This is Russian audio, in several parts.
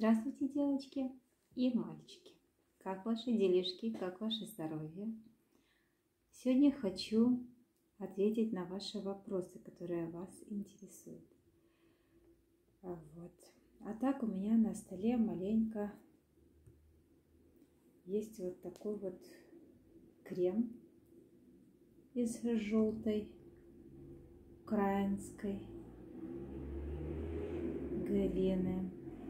Здравствуйте, девочки и мальчики! Как ваши делишки, как ваше здоровье? Сегодня хочу ответить на ваши вопросы, которые вас интересуют. А так у меня на столе маленько есть вот такой вот крем из желтой украинской глины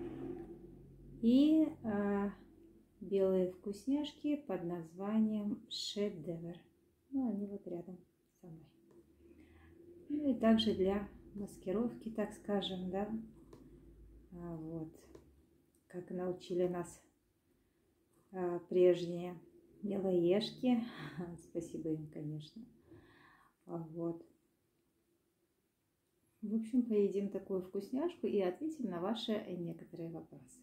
и белые вкусняшки под названием «Шедевр». Ну, они вот рядом со мной. Ну и также для маскировки, так скажем, да. Как научили нас прежние милоежки. Спасибо им, конечно. В общем, поедим такую вкусняшку и ответим на ваши некоторые вопросы.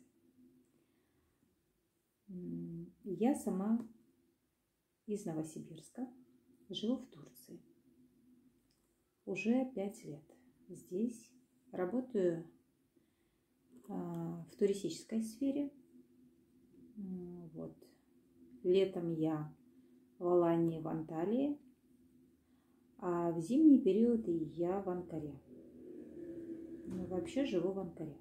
Я сама из Новосибирска, живу в Турции. Уже 5 лет здесь. Работаю в туристической сфере. Летом я в Алании, в Анталии, а в зимний период я в Анкаре. Вообще живу в Анкаре.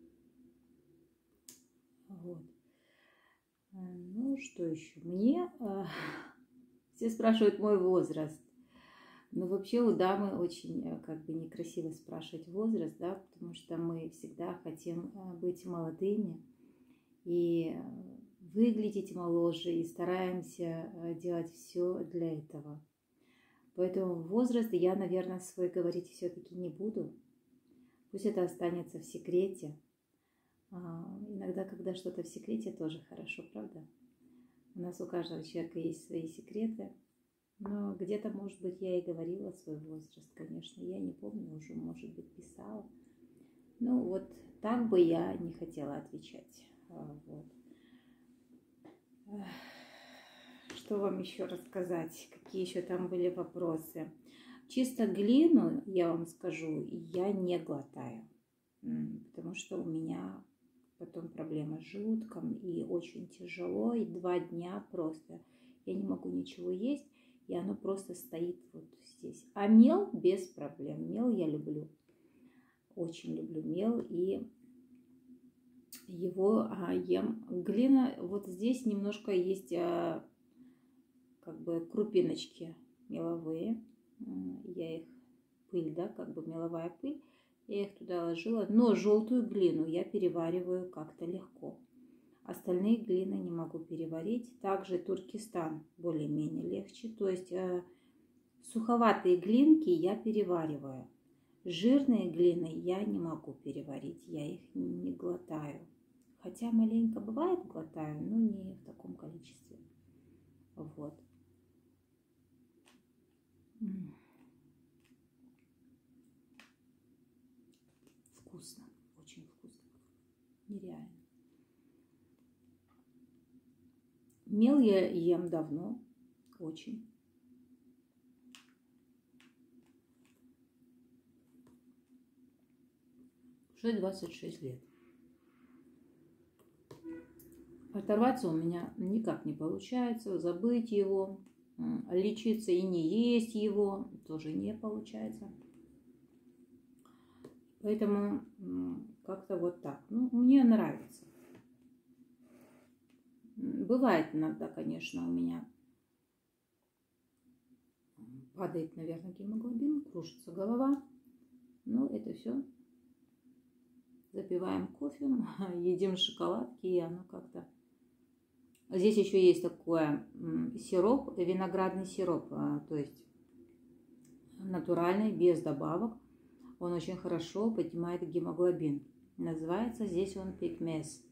Ну, что еще? Все спрашивают мой возраст. Но вообще у дамы очень некрасиво спрашивать возраст, да, потому что мы всегда хотим быть молодыми и выглядеть моложе, и стараемся делать все для этого. Поэтому возраст я, наверное, свой говорить все-таки не буду. Пусть это останется в секрете. Иногда, когда что-то в секрете, тоже хорошо, правда? У нас у каждого человека есть свои секреты. Но где-то, может быть, я и говорила свой возраст, конечно. Я не помню уже, может быть, писала. Ну, вот так бы я не хотела отвечать. Что вам еще рассказать? Какие еще там были вопросы? Чисто глину, я вам скажу, я не глотаю. Потому что у меня потом проблема с желудком, и очень тяжело, и 2 дня просто я не могу ничего есть, и оно просто стоит вот здесь. А мел без проблем. Мел я люблю. Очень люблю мел, и его ем. Глина, вот здесь немножко есть крупиночки меловые. Я их, пыль, да, меловая пыль. Я их туда ложила, но желтую глину я перевариваю как-то легко. Остальные глины не могу переварить. Также Туркестан более-менее легче. То есть суховатые глинки я перевариваю. Жирные глины я не могу переварить. Я их не глотаю. Хотя маленько бывает глотаю, но не в таком количестве. Вкусно. Очень вкусно. Нереально. Мел я ем давно, очень. Уже 26 лет. Оторваться у меня никак не получается, забыть его, лечиться и не есть его тоже не получается. Поэтому как-то вот так. Ну, мне нравится. Бывает иногда, конечно, у меня падает, наверное, гемоглобин, кружится голова. Но это все. Запиваем кофе, едим шоколадки, и оно как-то... Здесь еще есть такой сироп, виноградный сироп, то есть натуральный, без добавок. Он очень хорошо поднимает гемоглобин. Называется здесь он пекмез.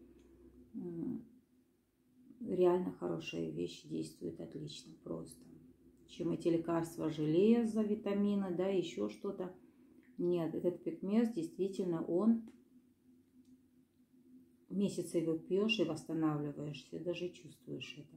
Реально хорошая вещь, действует отлично просто. Чем эти лекарства, железо, витамины, да, еще что-то. Нет, этот пекмез действительно он... Месяц его пьешь и восстанавливаешься, даже чувствуешь это.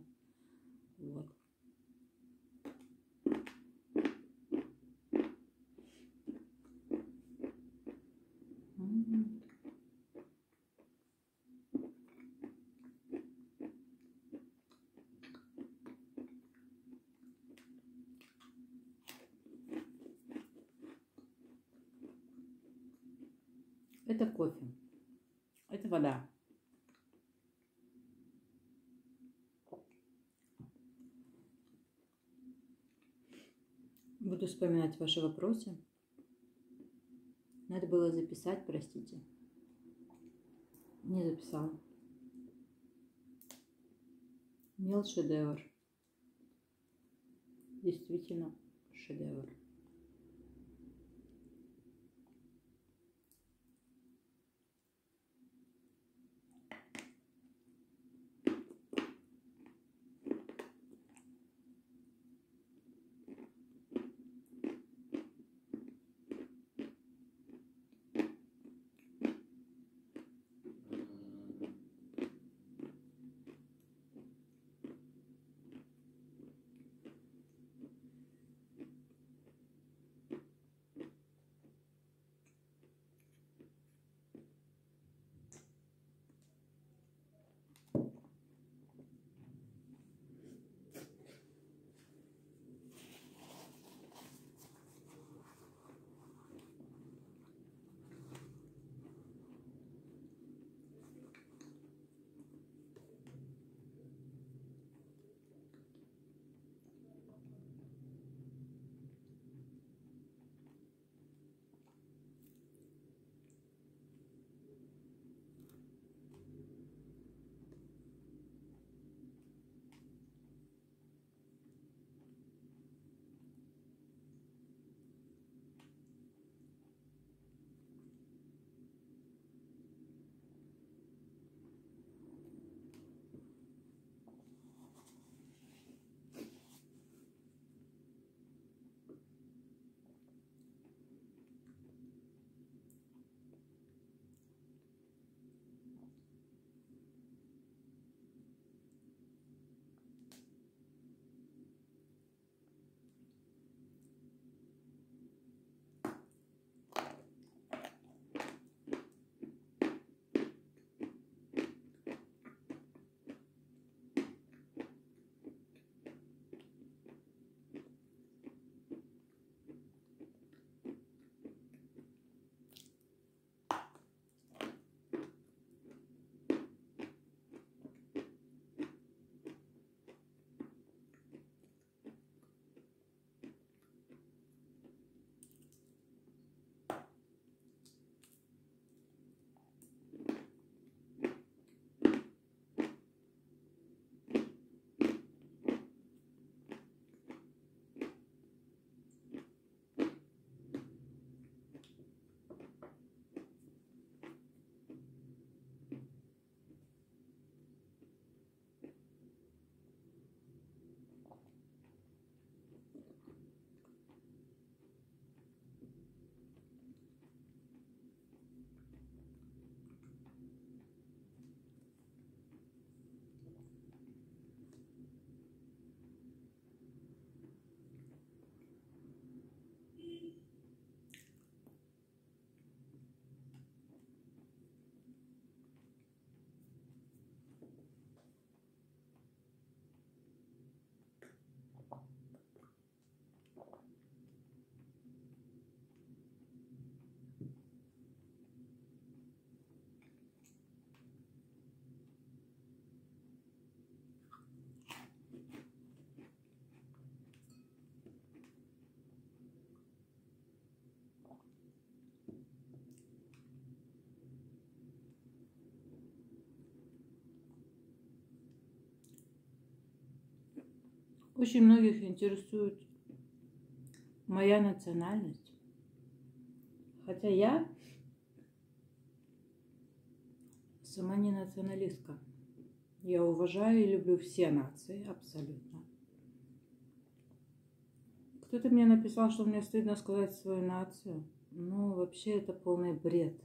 Это кофе. Это вода. Буду вспоминать ваши вопросы. Надо было записать, простите. Не записала. Мел шедевр. Действительно шедевр. Очень многих интересует моя национальность. Хотя я сама не националистка. Я уважаю и люблю все нации абсолютно. Кто-то мне написал, что мне стыдно сказать свою нацию. Ну, вообще это полный бред.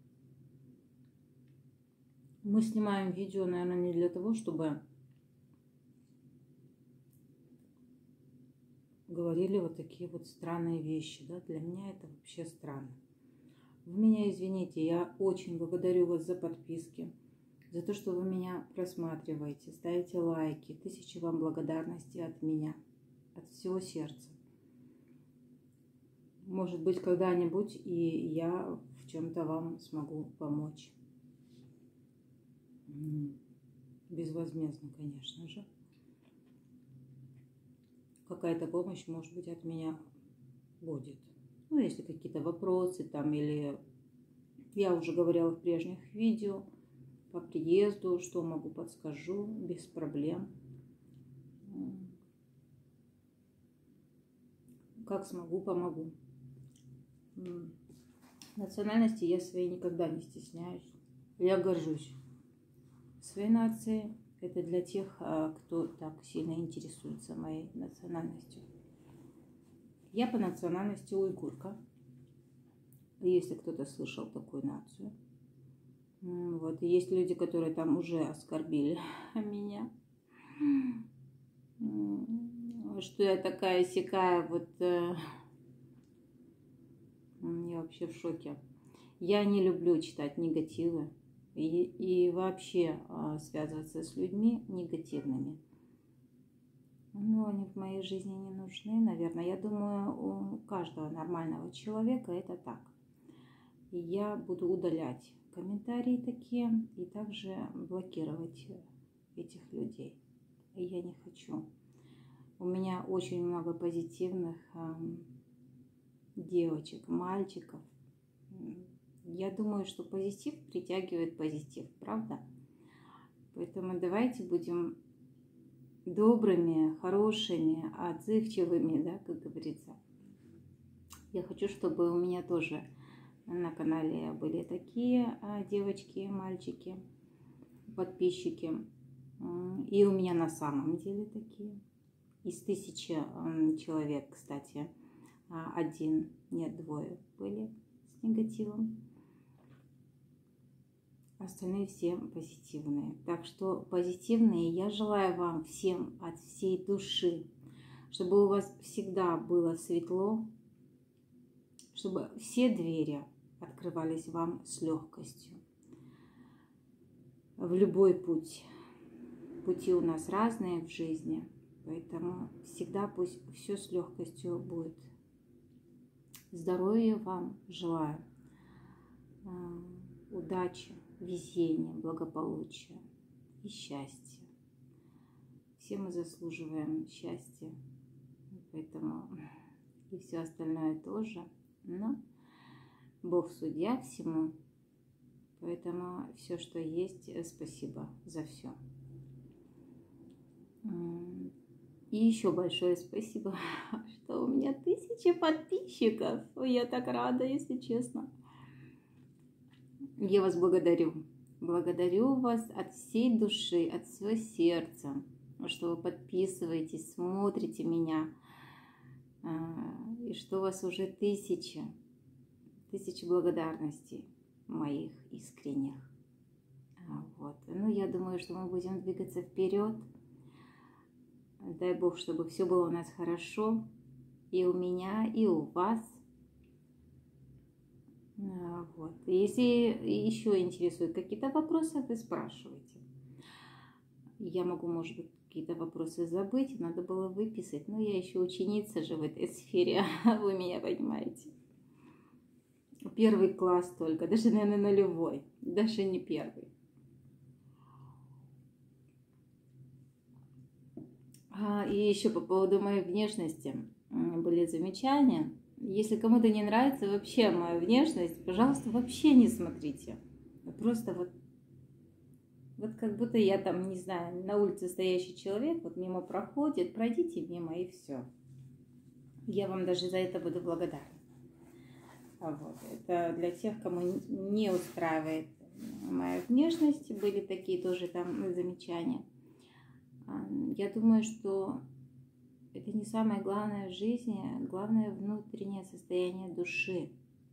Мы снимаем видео, наверное, не для того, чтобы говорили вот такие вот странные вещи. Да? Для меня это вообще странно. Вы меня извините, я очень благодарю вас за подписки, за то, что вы меня просматриваете, ставите лайки. Тысячи вам благодарности от меня, от всего сердца. Может быть, когда-нибудь и я в чем-то вам смогу помочь. Безвозмездно, конечно же. Какая-то помощь, может быть, от меня будет. Ну, если какие-то вопросы там, или я уже говорила в прежних видео, по приезду, что могу, подскажу, без проблем. Как смогу, помогу. Национальности я своей никогда не стесняюсь. Я горжусь своей нацией. Это для тех, кто так сильно интересуется моей национальностью. Я по национальности уйгурка, если кто-то слышал такую нацию. Вот. И есть люди, которые там уже оскорбили меня, что я такая-сякая, вот я вообще в шоке. Я не люблю читать негативы и вообще связываться с людьми негативными. Но они в моей жизни не нужны, наверное. Я думаю, у каждого нормального человека это так. И я буду удалять комментарии такие и также блокировать этих людей. И я не хочу. У меня очень много позитивных девочек, мальчиков. Я думаю, что позитив притягивает позитив, правда? Поэтому давайте будем добрыми, хорошими, отзывчивыми, да, как говорится. Я хочу, чтобы у меня тоже на канале были такие девочки, мальчики, подписчики. И у меня на самом деле такие. Из 1000 человек, кстати, 1, нет, 2 были с негативом. Остальные все позитивные. Так что позитивные, я желаю вам всем от всей души, чтобы у вас всегда было светло, чтобы все двери открывались вам с легкостью. В любой путь. Пути у нас разные в жизни, поэтому всегда пусть все с легкостью будет. Здоровья вам желаю, удачи, везения, благополучия и счастья. Все мы заслуживаем счастья, поэтому и все остальное тоже. Но Бог судья всему, поэтому все, что есть, спасибо за все. И еще большое спасибо, что у меня 1000 подписчиков. Я так рада, если честно. Я вас благодарю. Благодарю вас от всей души, от всего сердца, что вы подписываетесь, смотрите меня. И что у вас уже 1000 благодарностей моих искренних. Вот. Ну, я думаю, что мы будем двигаться вперед. Дай Бог, чтобы все было у нас хорошо. И у меня, и у вас. Вот. Если еще интересуют какие-то вопросы, вы спрашивайте. Я могу, может быть, какие-то вопросы забыть, надо было выписать. Но я еще ученица же в этой сфере, вы меня понимаете. 1 класс только, даже, наверное, 0, даже не 1. И еще по поводу моей внешности были замечания. Если кому-то не нравится вообще моя внешность, пожалуйста, вообще не смотрите. Просто вот как будто я там, не знаю, на улице стоящий человек, вот мимо проходит, пройдите мимо и все. Я вам даже за это буду благодарна. Вот. Это для тех, кому не устраивает моя внешность, были такие тоже там замечания. Я думаю, что это не самое главное в жизни, главное внутреннее состояние души.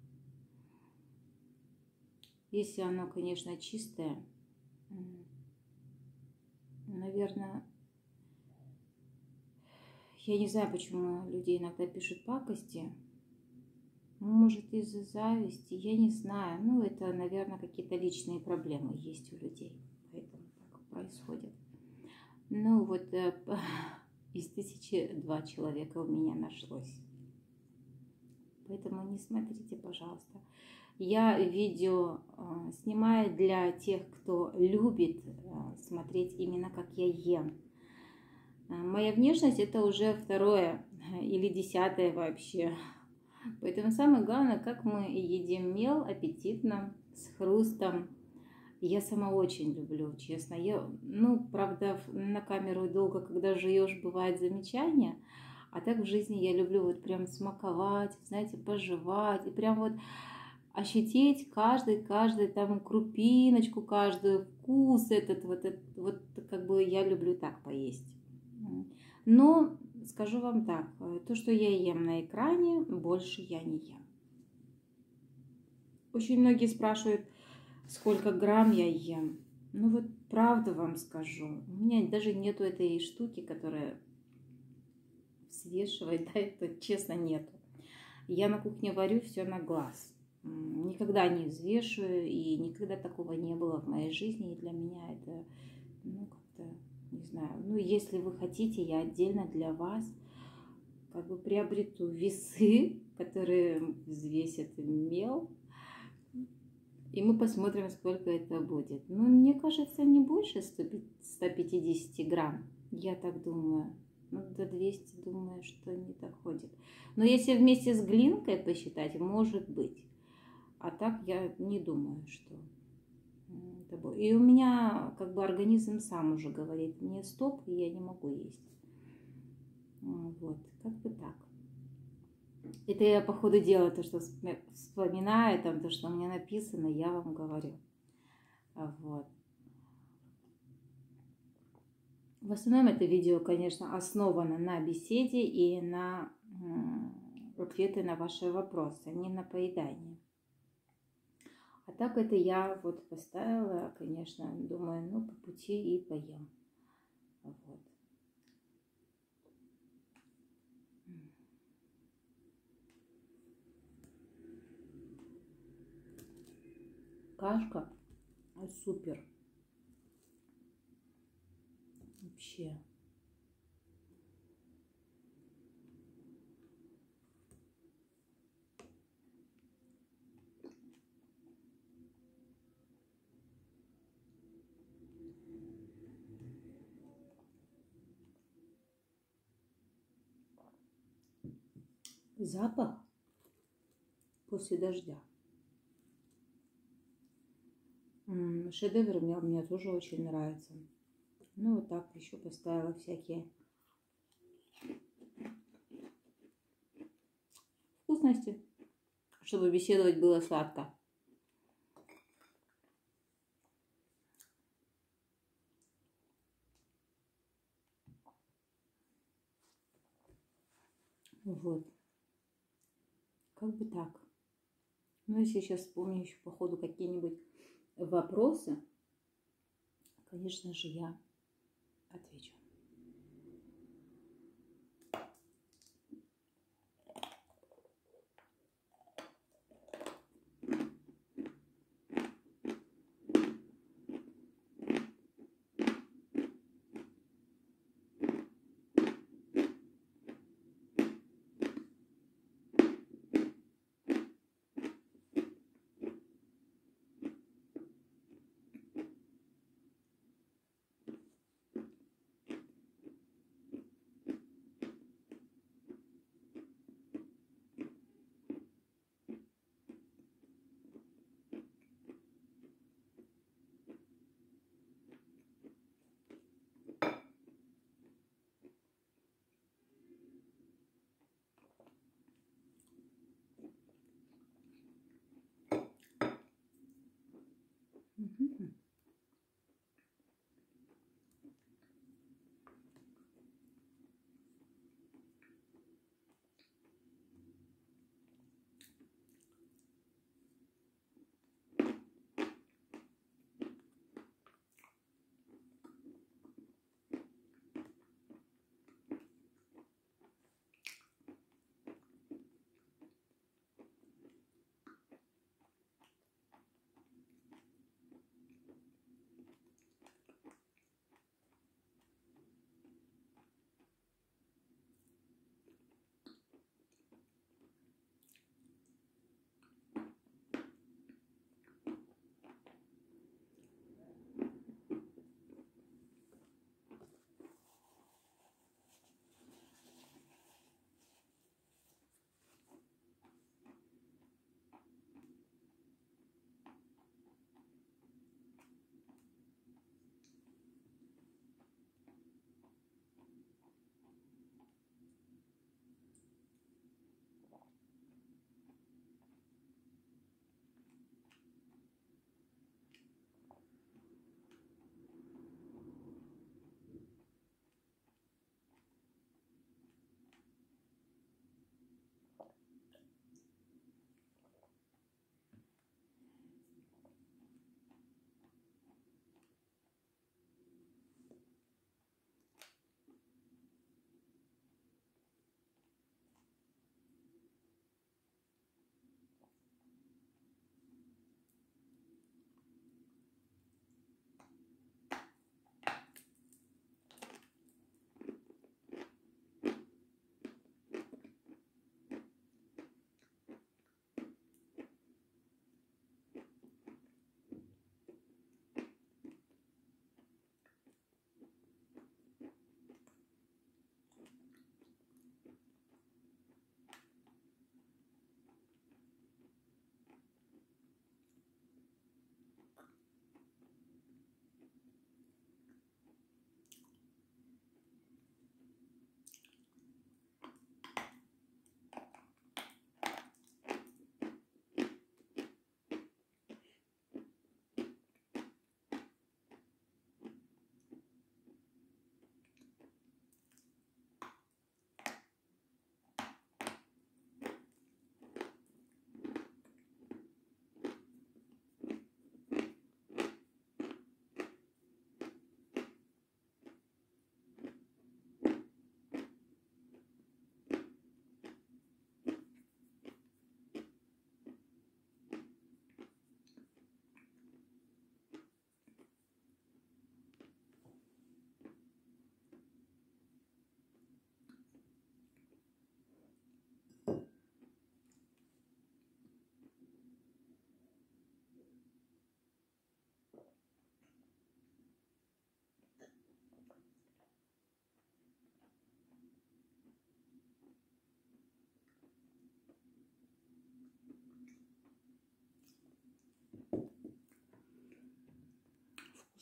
Если оно, конечно, чистое, наверное, я не знаю, почему люди иногда пишут пакости. Может, из-за зависти, я не знаю. Ну, это, наверное, какие-то личные проблемы есть у людей, поэтому так происходит. Ну, вот из 1002 человека у меня нашлось. Поэтому не смотрите, пожалуйста. Я видео снимаю для тех, кто любит смотреть именно как я ем. Моя внешность это уже второе или десятое вообще. Поэтому самое главное, как мы едим мел аппетитно, с хрустом. Я сама очень люблю, честно. Правда, на камеру долго, когда жуешь, бывает замечания. А так в жизни я люблю вот прям смаковать, знаете, пожевать. И прям вот ощутить каждый там крупиночку, каждый вкус вот как бы я люблю так поесть. Но скажу вам так, то, что я ем на экране, больше я не ем. Очень многие спрашивают, сколько грамм я ем. Ну вот правду вам скажу, у меня даже нету этой штуки, которая взвешивает, да, это честно нету. Я на кухне варю все на глаз. Никогда не взвешиваю, и никогда такого не было в моей жизни. И для меня это, как-то, не знаю. Если вы хотите, я отдельно для вас как бы приобрету весы, которые взвесят мел. И мы посмотрим, сколько это будет. Мне кажется, не больше 150 грамм. Я так думаю. До 200, думаю, что не доходит. Но если вместе с глинкой посчитать, может быть. А так я не думаю, что это будет. И у меня как бы организм сам уже говорит, мне стоп, и я не могу есть. Вот, как бы так. Это я по ходу дела, то, что вспоминаю, там, то, что у меня написано, я вам говорю. Вот. В основном это видео, конечно, основано на беседе и на ответы на ваши вопросы, не на поедание. А так это я вот поставила, конечно, думаю, по пути и поем. Вот. Кашка супер. Вообще. Запах после дождя. Шедевр мне тоже очень нравится. Вот так еще поставила всякие вкусности, чтобы беседовать было сладко. Вот. Как бы так. Если сейчас вспомню еще по ходу какие-нибудь вопросы, конечно же, я отвечу.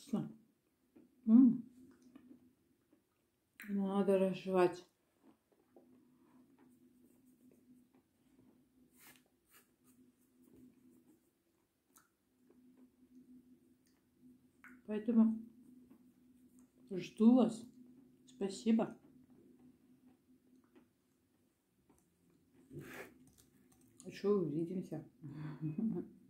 Вкусно. Надо разжевать. Поэтому жду вас. Спасибо. Еще увидимся.